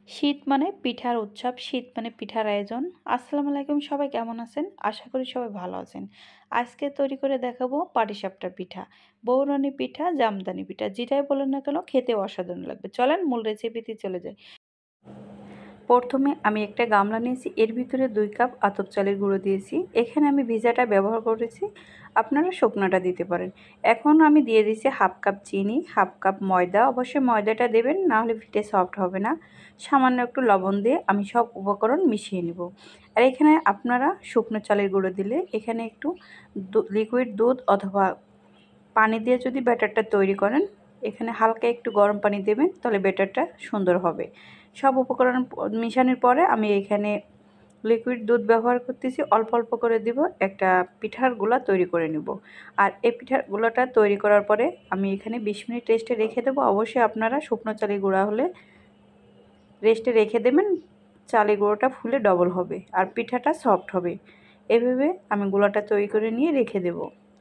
শীত মানে পিঠার উৎসব, শীত মানে পিঠার আয়োজন। আসসালামু আলাইকুম, সবাই কেমন আছেন? আশা করি সবাই ভালো আছেন। আজকে তৈরি করে দেখাবো পাটিসাপটা পিঠা, বৌরানি পিঠা, জামদানি পিঠা, যেটাই বলেন না কেন খেতে অসাধারণ লাগবে। চলেন মূল রেসিপিতে চলে যাই। প্রথমে আমি একটা গামলা নিয়েছি, এর ভিতরে 2 কাপ আতপ চালের গুঁড়ো দিয়েছি। এখানে আমি ভিজাটা ব্যবহার করেছি, আপনারা শুকনোটা দিতে পারেন। এখন আমি দিয়ে দিয়েছি হাফ কাপ চিনি, হাফ কাপ ময়দা। অবশ্যই ময়দাটা দেবেন, না হলে পিঠে সফট হবে না। সামান্য একটু লবণ দিয়ে আমি সব উপকরণ মিশিয়ে নেব। আর এখানে আপনারা শুকনো চালের গুঁড়ো দিলে এখানে একটু লিকুইড দুধ অথবা পানি দিয়ে যদি ব্যাটারটা তৈরি করেন, এখানে হালকা একটু গরম পানি দেবেন, তাহলে ব্যাটারটা সুন্দর হবে। সব উপকরণ মিশানোর পরে আমি এখানে লিকুইড দুধ ব্যবহার করতেছি, অল্প অল্প করে দিব। একটা পিঠার গোলা তৈরি করে নেব। আর এই পিঠার গোলাটা তৈরি করার পরে আমি এখানে 20 মিনিট রেস্টে রেখে দেবো। অবশ্যই আপনারা শুকনো চালের গুঁড়া হলে রেস্টে রেখে দেবেন, চালের গুঁড়োটা ফুলে ডবল হবে আর পিঠাটা সফট হবে। এভাবে আমি গোলাটা তৈরি করে নিয়ে রেখে দেব।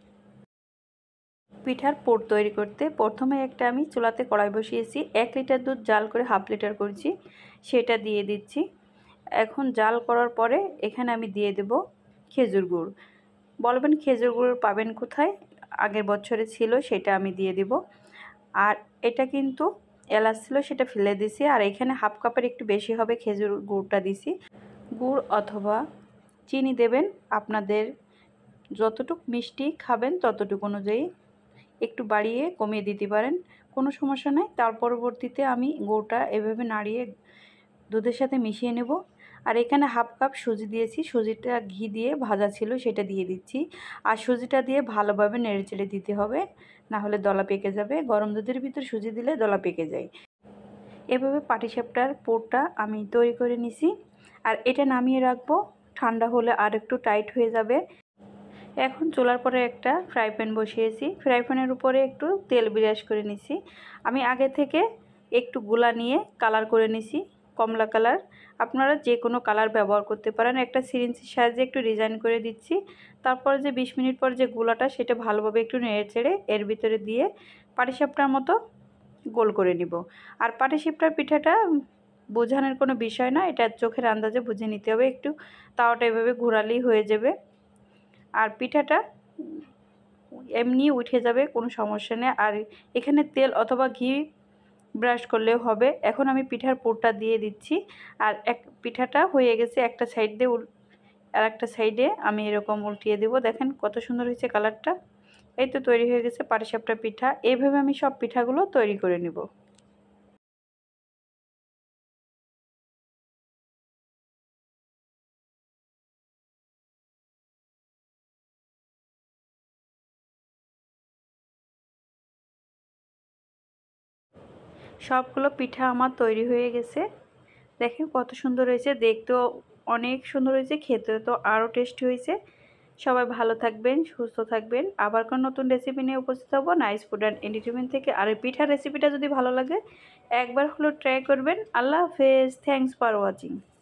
পিঠার পুর তৈরি করতে প্রথমে আমি চুলাতে কড়াই বসিয়েছি। 1 লিটার দুধ জাল করে হাফ লিটার করেছি, সেটা দিয়ে দিচ্ছি। এখন জাল করার পরে এখানে আমি দিয়ে দেব খেজুর গুড়। বলবেন খেজুর গুড় পাবেন কোথায়? আগের বছরে ছিল, সেটা আমি দিয়ে দেব। আর এটা কিন্তু এলাচ ছিল, সেটা ফেলে দিছি। আর এখানে হাফ কাপের একটু বেশি হবে খেজুর গুড়টা দিছি। গুড় অথবা চিনি দেবেন আপনাদের যতটুকু মিষ্টি খাবেন ততটুকু অনুযায়ী, একটু বাড়িয়ে কমিয়ে দিতে পারেন, কোনো সমস্যা নাই। তার পরবর্তীতে আমি গুড়টা এভাবে নাড়িয়ে দুধের সাথে মিশিয়ে নেব। আর এখানে হাফ কাপ সুজি দিয়েছি, সুজিটা ঘি দিয়ে ভাজা ছিল, সেটা দিয়ে দিচ্ছি। আর সুজিটা দিয়ে ভালোভাবে নেড়েচেড়ে দিতে হবে, না হলে দলা পেকে যাবে। গরম দুধের ভিতর সুজি দিলে দলা পেকে যায়। এভাবে পাটিসাপটার পুরটা আমি তৈরি করে নিছি। আর এটা নামিয়ে রাখবো, ঠান্ডা হলে আর একটু টাইট হয়ে যাবে। এখন চুলার পরে একটা ফ্রাই প্যান বসিয়েছি, ফ্রাই প্যানের উপরে একটু তেল ব্রাশ করে নিছি। আমি আগে থেকে একটু গুলা নিয়ে কালার করে নিছি, কমলা কালার। আপনারা যে কোনো কালার ব্যবহার করতে পারেন। একটা সিরিঞ্জের সাহায্যে একটু ডিজাইন করে দিচ্ছি। তারপর যে 20 মিনিট পর যে গুলাটা, সেটা ভালোভাবে একটু নেড়ে চেড়ে এর ভিতরে দিয়ে পাটিসাপটার মতো গোল করে নিব। আর পাটিসাপটার পিঠাটা বোঝানোর কোনো বিষয় না, এটা চোখের আন্দাজে বুঝে নিতে হবে। একটু তাওয়াটা এভাবে ঘোরালেই হয়ে যাবে, আর পিঠাটা এমনি উঠে যাবে, কোনো সমস্যা নেই। আর এখানে তেল অথবা ঘি ব্রাশ করলেও হবে। এখন আমি পিঠার পুরটা দিয়ে দিচ্ছি। আর পিঠাটা হয়ে গেছে, একটা সাইড দিয়ে আর একটা সাইডে আমি এরকম উল্টিয়ে দেব। দেখেন কত সুন্দর হয়েছে কালারটা। এই তো তৈরি হয়ে গেছে পাটিসাপটা পিঠা। এইভাবে আমি সব পিঠাগুলো তৈরি করে নেব। সবগুলো পিঠা আমার তৈরি হয়ে গেছে। দেখেন কত সুন্দর হয়েছে, দেখতেও অনেক সুন্দর হয়েছে, খেতেও তো আরও টেস্টি হয়েছে। সবাই ভালো থাকবেন, সুস্থ থাকবেন। আবার কোনো নতুন রেসিপি নিয়ে উপস্থিত হবো নাইস ফুড অ্যান্ড এন্টারটেইনমেন্ট থেকে। আর এই পিঠার রেসিপিটা যদি ভালো লাগে একবার হলো ট্রাই করবেন। আল্লাহ হাফেজ, থ্যাংকস ফর ওয়াচিং।